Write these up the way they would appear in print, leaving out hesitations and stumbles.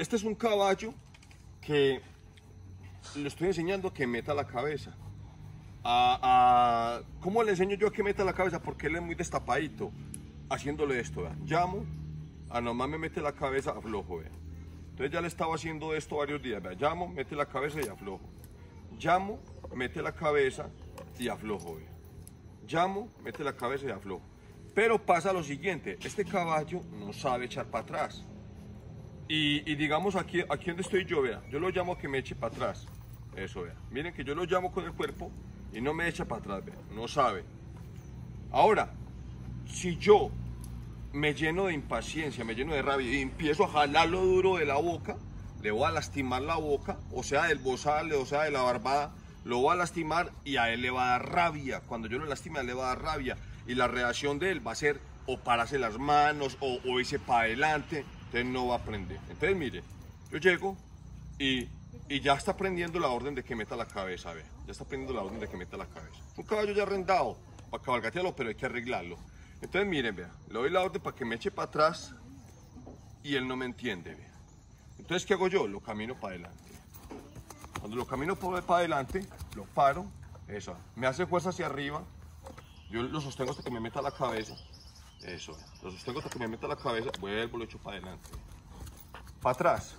Este es un caballo que le estoy enseñando a que meta la cabeza. ¿Cómo le enseño yo a que meta la cabeza? Porque él es muy destapadito. Haciéndole esto, ¿vea? Llamo, nomás me mete la cabeza, aflojo, ¿vea? Entonces ya le estaba haciendo esto varios días, ¿vea? Llamo, mete la cabeza y aflojo. Llamo, mete la cabeza y aflojo, ¿vea? Llamo, mete la cabeza y aflojo. Pero pasa lo siguiente, este caballo no sabe echar para atrás. Y digamos aquí donde estoy yo, vea, yo lo llamo a que me eche para atrás. Eso, vea. Miren que yo lo llamo con el cuerpo y no me echa para atrás, vea. No sabe. Ahora, si yo me lleno de impaciencia, me lleno de rabia y empiezo a jalarlo duro de la boca, le voy a lastimar la boca, o sea del bozal, o sea de la barbada, lo voy a lastimar y a él le va a dar rabia. Cuando yo lo lastime, a él le va a dar rabia. Y la reacción de él va a ser o pararse las manos o irse para adelante. Entonces no va a aprender. Entonces mire, yo llego y ya está prendiendo la orden de que meta la cabeza, ve. Ya está prendiendo la orden de que meta la cabeza. Un caballo ya arrendado para cabalgatearlo, pero hay que arreglarlo. Entonces miren, vea, le doy la orden para que me eche para atrás y él no me entiende, vea. Entonces, ¿qué hago yo? Lo camino para adelante. Cuando lo camino para adelante, lo paro, eso, me hace fuerza hacia arriba, yo lo sostengo hasta que me meta la cabeza, eso, lo sostengo hasta que me meta la cabeza, vuelvo, lo echo para adelante, para atrás,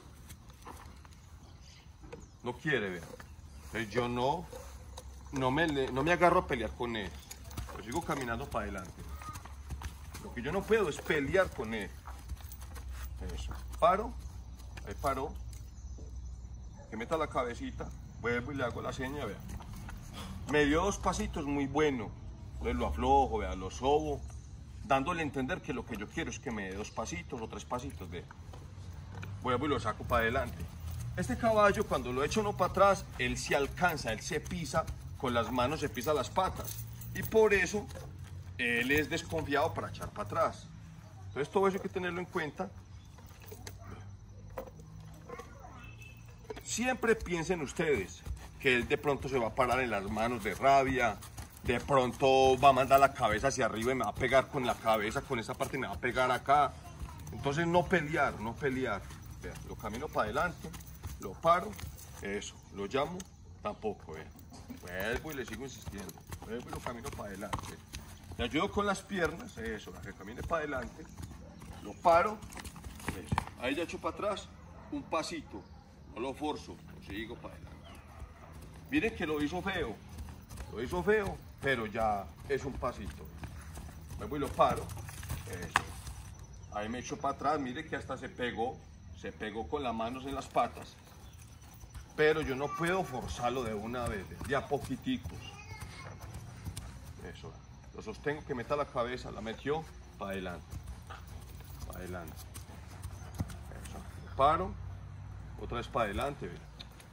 no quiere, vea. Entonces yo no me agarro a pelear con él, yo sigo caminando para adelante. Lo que yo no puedo es pelear con él, eso, paro, ahí paro, que meta la cabecita, vuelvo y le hago la seña, vea. Me dio 2 pasitos muy bueno, entonces lo aflojo, vea, lo sobo, dándole a entender que lo que yo quiero es que me dé 2 pasitos o 3 pasitos, vea. Vuelvo y lo saco para adelante. Este caballo, cuando lo echo uno para atrás, él se alcanza, él se pisa con las manos, se pisa las patas. Y por eso, él es desconfiado para echar para atrás. Entonces todo eso hay que tenerlo en cuenta. Siempre piensen ustedes que él de pronto se va a parar en las manos de rabia, de pronto va a mandar la cabeza hacia arriba y me va a pegar con la cabeza, con esa parte me va a pegar acá. Entonces no pelear, no pelear. Vean, lo camino para adelante, lo paro, eso, lo llamo, tampoco, vean. Vuelvo y le sigo insistiendo, vuelvo y lo camino para adelante. Le ayudo con las piernas, eso, la que camine para adelante, lo paro, eso. Ahí ya echo para atrás, un pasito. No lo forzo, lo sigo para adelante. Miren que lo hizo feo, pero ya es un pasito. Vuelvo y lo paro, eso. Ahí me echo para atrás, mire que hasta se pegó con las manos en las patas. Pero yo no puedo forzarlo de una vez, de a poquiticos. Eso, lo sostengo que meta la cabeza, la metió, para adelante. Para adelante. Eso, lo paro. Otra vez para adelante, ¿ve?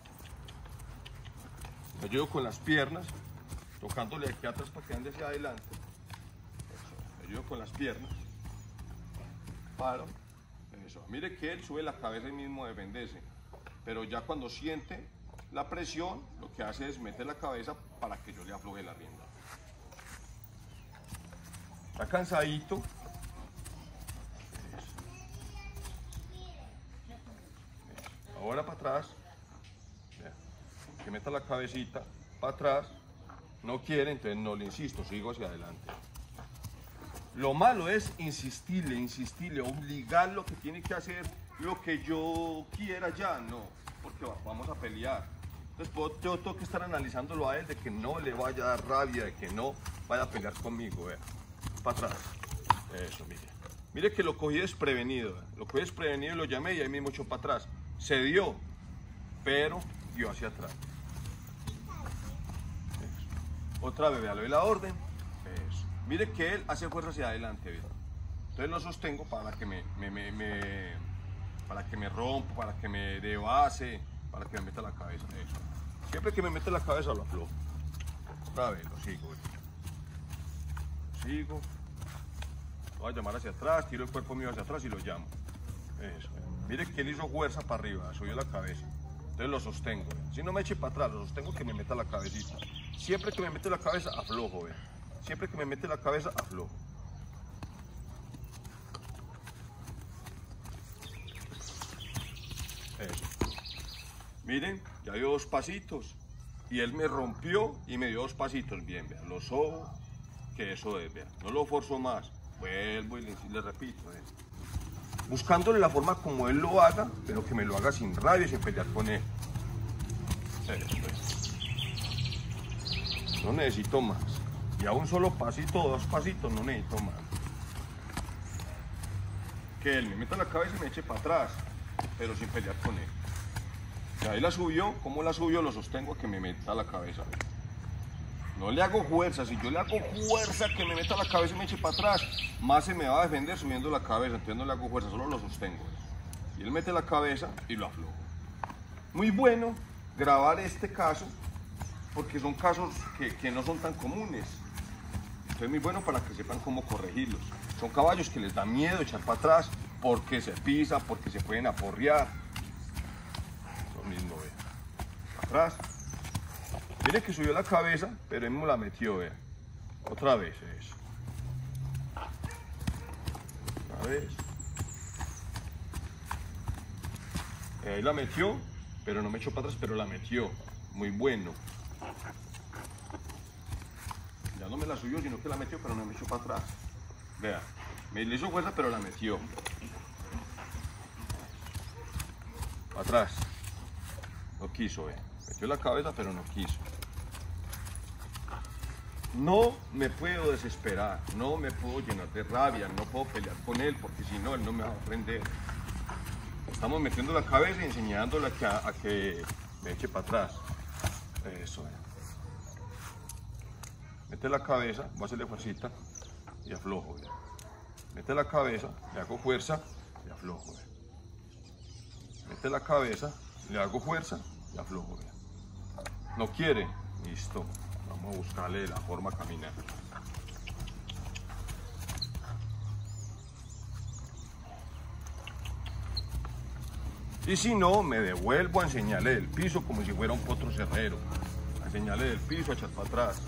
Me ayudo con las piernas, tocándole aquí atrás para que ande hacia adelante. Eso. Me ayudo con las piernas. Paro. Eso. Mire que él sube la cabeza y mismo defenderse. Pero ya cuando siente la presión, lo que hace es meter la cabeza para que yo le afloje la rienda. Está cansadito. Ahora para atrás, que meta la cabecita para atrás, no quiere, entonces no le insisto, sigo hacia adelante. Lo malo es insistirle, obligarlo que tiene que hacer lo que yo quiera ya, no, porque vamos a pelear. Entonces yo tengo que estar analizándolo a él de que no le vaya a dar rabia, de que no vaya a pelear conmigo, vea, para atrás, eso, mire que lo cogí desprevenido, y lo llamé y ahí mismo echó para atrás. Se dio, pero dio hacia atrás. Eso. Otra vez, le doy la orden. Eso. Mire que él hace fuerza hacia adelante, ¿ve? Entonces lo sostengo para que para que me rompa, para que me dé base, para que me meta la cabeza. Eso. Siempre que me mete la cabeza lo aflojo. Otra vez, lo sigo. Lo sigo. Lo voy a llamar hacia atrás, tiro el cuerpo mío hacia atrás y lo llamo. Eso. Mire que él hizo fuerza para arriba, subió la cabeza. Entonces lo sostengo. Si no me eche para atrás, lo sostengo que me meta la cabecita. Siempre que me mete la cabeza, aflojo, ¿ve? Siempre que me mete la cabeza, aflojo. Miren, ya dio 2 pasitos. Y él me rompió y me dio 2 pasitos. Bien, vean, lo sobo, que eso es, vean. No lo forzo más. Vuelvo y le repito, vean. Buscándole la forma como él lo haga, pero que me lo haga sin rabia y sin pelear con él. Eso es. No necesito más. Y a un solo pasito o 2 pasitos no necesito más. Que él me meta la cabeza y me eche para atrás, pero sin pelear con él. Y ahí la subió, ¿cómo la subió? Lo sostengo a que me meta la cabeza. No le hago fuerza, si yo le hago fuerza que me meta la cabeza y me eche para atrás, más se me va a defender subiendo la cabeza, entonces no le hago fuerza, solo lo sostengo. Y él mete la cabeza y lo aflojo. Muy bueno grabar este caso, porque son casos que no son tan comunes. Entonces es muy bueno para que sepan cómo corregirlos. Son caballos que les da miedo echar para atrás, porque se pisa, porque se pueden aporrear. Lo mismo, vean. Para atrás. Miren que subió la cabeza, pero él me la metió, vean. Otra vez, eso. Otra vez. Ahí la metió, pero no me echó para atrás, pero la metió. Muy bueno. Ya no me la subió, sino que la metió, pero no me echó para atrás. Vean, me le hizo fuerza, pero la metió. Para atrás. No quiso, vean. Metió la cabeza, pero no quiso. No me puedo desesperar, no me puedo llenar de rabia, no puedo pelear con él, porque si no, él no me va a aprender. Estamos metiendo la cabeza y enseñándole a que me eche para atrás. Eso, vean. Mete la cabeza, voy a hacerle fuercita y aflojo, vean. Mete la cabeza, le hago fuerza y aflojo, vean. Mete la cabeza, le hago fuerza y aflojo, vean. No quiere, listo. Vamos a buscarle la forma a caminar. Y si no, me devuelvo a enseñarle del piso como si fuera un potro cerrero. A enseñarle del piso, a echar para atrás.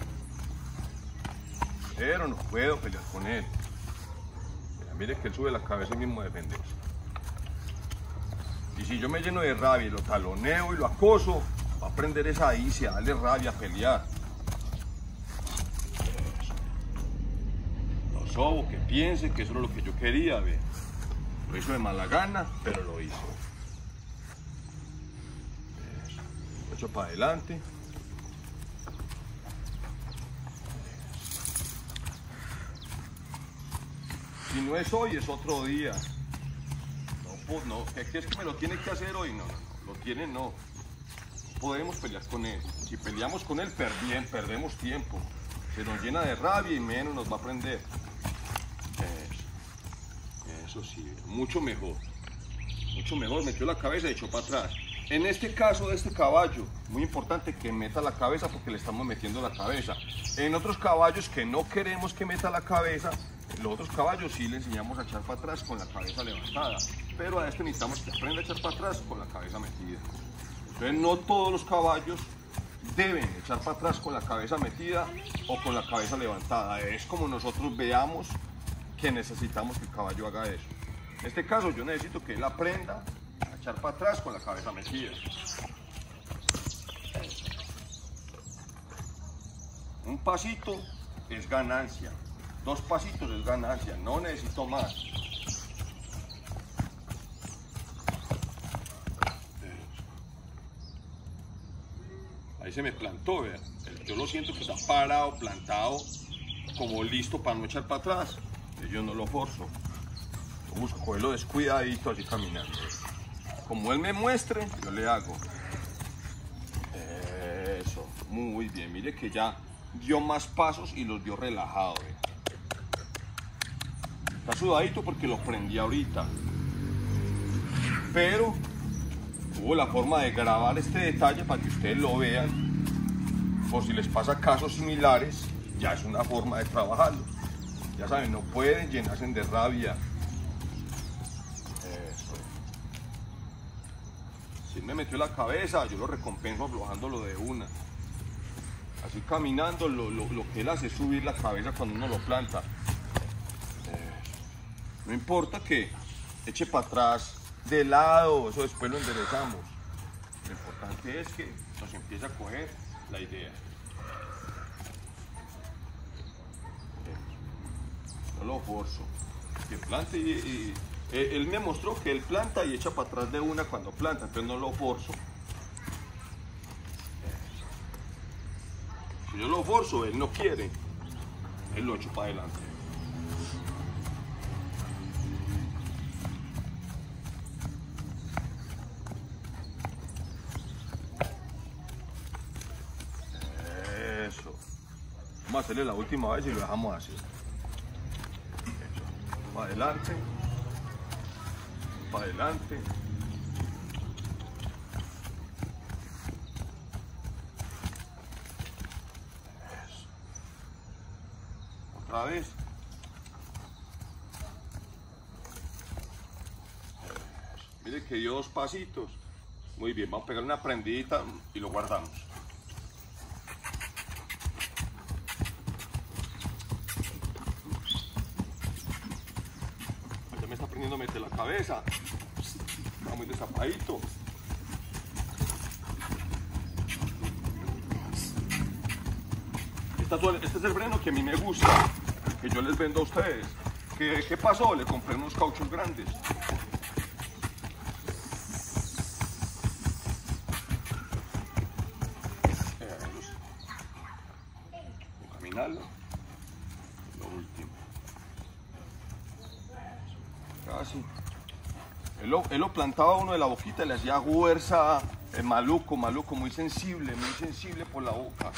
Pero no puedo pelear con él. Mire que él sube la cabeza y mismo a defenderse. Y si yo me lleno de rabia y lo taloneo y lo acoso, va a aprender esa ahí, a darle rabia, a pelear. Lo sobo, que piense que eso era lo que yo quería, ve. Lo hizo de mala gana, pero lo hizo. Eso. Lo echo para adelante. Si no es hoy, es otro día. No, es que me lo tiene que hacer hoy, no, lo tiene no. Podemos pelear con él. Si peleamos con él, perdemos tiempo. Se nos llena de rabia y menos nos va a aprender. Eso sí, mucho mejor. Mucho mejor, metió la cabeza y echó para atrás. En este caso de este caballo, muy importante que meta la cabeza porque le estamos metiendo la cabeza. En otros caballos que no queremos que meta la cabeza, los otros caballos sí le enseñamos a echar para atrás con la cabeza levantada, pero a este necesitamos que aprenda a echar para atrás con la cabeza metida. Entonces no todos los caballos deben echar para atrás con la cabeza metida o con la cabeza levantada. Es como nosotros veamos que necesitamos que el caballo haga eso. En este caso yo necesito que él aprenda a echar para atrás con la cabeza metida. Un pasito es ganancia. 2 pasitos es ganancia, no necesito más. Ahí se me plantó, vean. Yo lo siento que está parado, plantado, como listo para no echar para atrás. Yo no lo forzo. Yo busco cogerlo descuidadito, así caminando. Como él me muestre, yo le hago. Eso, muy bien. Mire que ya dio más pasos y los dio relajado, vean. Está sudadito porque lo prendí ahorita, pero hubo la forma de grabar este detalle para que ustedes lo vean, por si les pasa casos similares, ya es una forma de trabajarlo. Ya saben, no pueden llenarse de rabia. Eso. Si me metió la cabeza, yo lo recompenso aflojándolo de una. Así caminando, lo que él hace es subir la cabeza cuando uno lo planta. No importa que eche para atrás de lado, eso después lo enderezamos. Lo importante es que nos empiece a coger la idea. No lo forzo. Que plante y él me mostró que él planta y echa para atrás de una cuando planta, entonces no lo forzo. Si yo lo forzo, él no quiere, él lo echo para adelante. Eso. Vamos a hacerle la última vez y lo dejamos así. Para adelante. Para adelante. Eso. Otra vez. Eso. Mire que dio 2 pasitos. Muy bien, vamos a pegar una prendidita y lo guardamos. Ya me está aprendiendo a meter la cabeza. Está muy destapadito. Este es el freno que a mí me gusta, que yo les vendo a ustedes. ¿Qué pasó? Le compré unos cauchos grandes. Caminarlo. Lo último. Casi. Él lo plantaba uno de la boquita y le hacía fuerza. Maluco, muy sensible por la boca.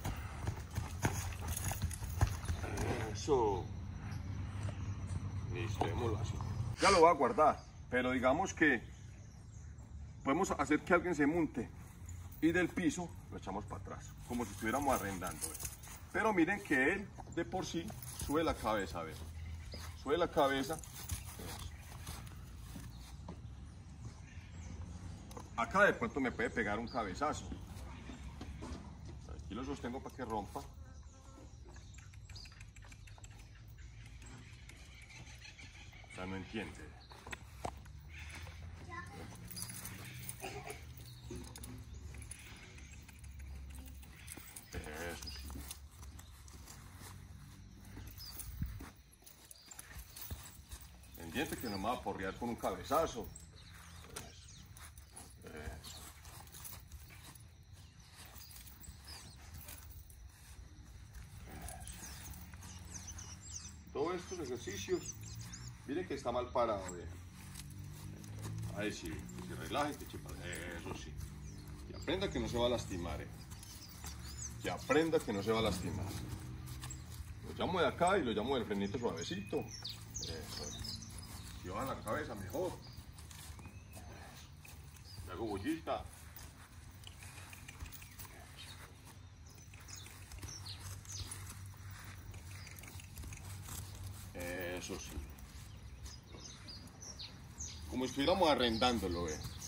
Eso. Listo, démoslo así. Ya lo voy a guardar, pero digamos que podemos hacer que alguien se monte y del piso lo echamos para atrás, como si estuviéramos arrendando. Pero miren que él de por sí sube la cabeza, a ver. Sube la cabeza. Acá de pronto me puede pegar un cabezazo. Aquí lo sostengo para que rompa. O sea, no entiende. Eso sí. Pendiente que no me va a porrear con un cabezazo. Todos estos ejercicios, miren que está mal parado, vean. Ahí sí, que se relaje, que chepa. Eso sí. Y aprenda que no se va a lastimar, Que aprenda que no se va a lastimar. Lo llamo de acá y lo llamo del frenito suavecito. Eso. Si baja la cabeza, mejor. Le hago bullita. Eso sí. Como si estuviéramos arrendándolo,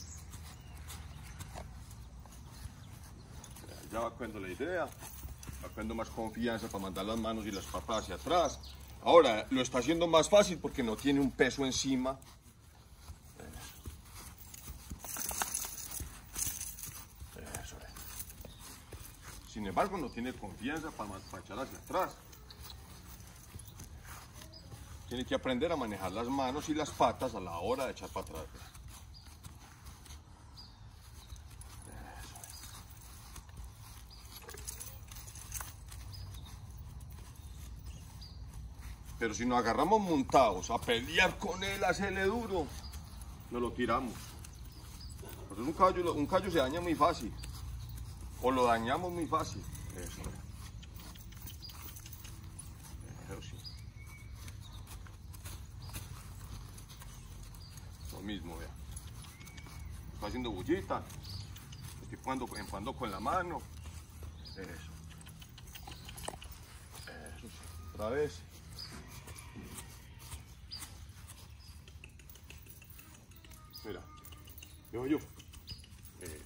Ya va cogiendo la idea, va cogiendo más confianza para mandar las manos y las patas hacia atrás. Ahora, lo está haciendo más fácil porque no tiene un peso encima. Eso. Sin embargo, no tiene confianza para echar hacia atrás. Tiene que aprender a manejar las manos y las patas a la hora de echar para atrás. Pero si nos agarramos montados a pelear con él, a hacerle duro, nos lo tiramos. Porque un callo se daña muy fácil. O lo dañamos muy fácil. Eso. Eso sí. Lo mismo, vea. Estoy haciendo bullita. Estoy empujando con la mano. Eso. Eso sí. Otra vez. Mira, veo yo. Eso.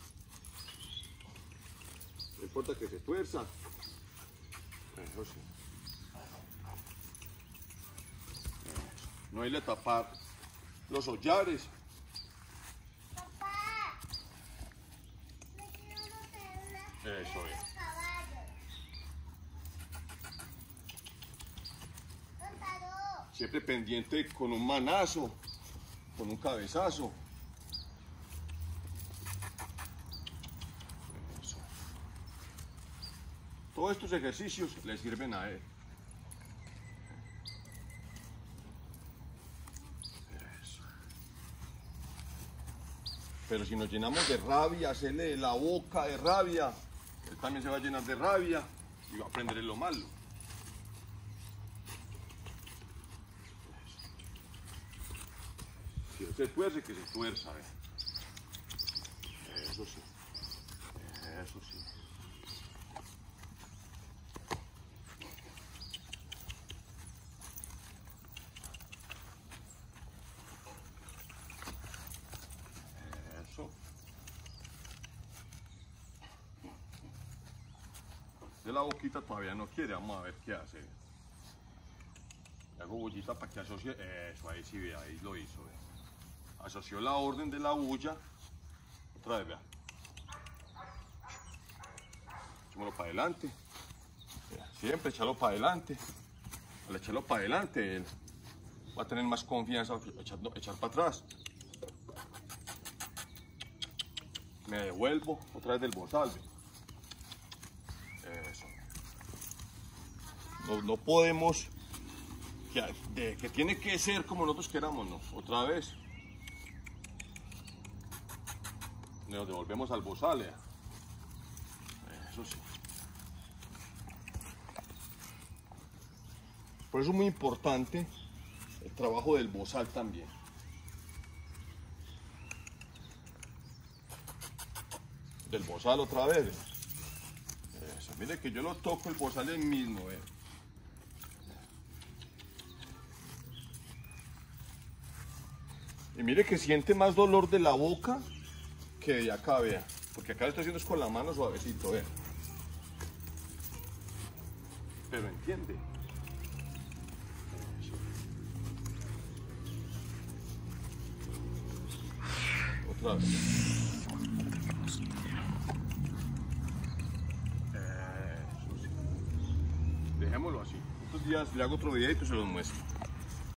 No importa que se tuerza. Eso sí. Eso. No hay que tapar los hollares. Siempre pendiente con un manazo, con un cabezazo. Eso. Todos estos ejercicios le sirven a él. Eso. Pero si nos llenamos de rabia, hacerle la boca de rabia, él también se va a llenar de rabia y va a aprender lo malo. Si él se tuerce, que se tuerza, ¿eh? Eso sí. Eso sí. Eso. De la boquita todavía no quiere, vamos a ver qué hace. Le hago bullita para que asocie. Eso, ahí sí, ve, ahí lo hizo, ve. Asoció la orden de la bulla. Otra vez, vea. Echémoslo para adelante. Siempre echarlo para adelante. Al echarlo para adelante, él va a tener más confianza echar para atrás. Me devuelvo otra vez del bozal. Eso. No podemos, que tiene que ser como nosotros queramos, no. Otra vez. Nos devolvemos al bozal. Eso sí. Por eso es muy importante el trabajo del bozal también. Del bozal otra vez. Eso, mire que yo lo toco el bozal el mismo. Y mire que siente más dolor de la boca que de acá, vea. Porque acá lo estoy haciendo es con la mano suavecito, vea. Pero entiende. Eso. Otra vez. Eso sí. Dejémoslo así. Estos días le hago otro videito y se los muestro.